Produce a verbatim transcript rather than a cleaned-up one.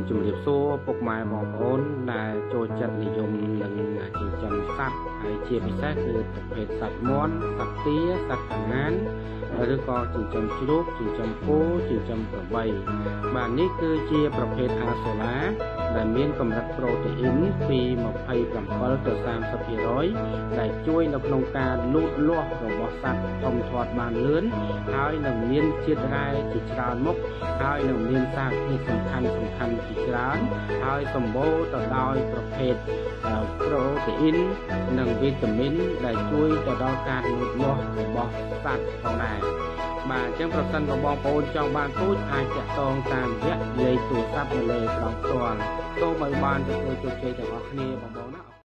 ជំរាបសួរពុកម៉ែបងប្អូនដែលចូលចិត្តនិយមនឹងចិញ្ចឹមសត្វហើយជាពិសេសគឺប្រភេទសត្វមាន់សត្វទាសត្វកង្ហានឬក៏ចិញ្ចឹមជ្រូកចិញ្ចឹមគោចិញ្ចឹមក្របីបាទនេះគឺជាប្រភេទអាសូឡាដែលមានកម្រិតប្រូតេអ៊ីនពី ម្ភៃប្រាំទៅ សាមសិបភាគរយ ដែលជួយនៅក្នុងការលូតលាស់របស់សត្វធំធាត់បានលឿនហើយនឹងមានជាតិរ៉ែជាច្រើនមុខហើយនឹងមានសារធាតុសំខាន់សំខាន់ជាច្រើនហើយសម្បូរទៅដោយប្រភេទប្រូតេអ៊ីននិងវីតាមីនដែលជួយទៅដល់ការលូតលាស់របស់សត្វផងដែរបាទអញ្ចឹងប្រសិនបើបងប្អូនចង់បានពូជអាចតាក់ទងតាមរយៈលេខទូរស័ព្ទនៅលើក្រោមផ្ទាល់សូមឲ្យបានទទួលជោគជ័យទាំងអស់គ្នាបងប្អូនណា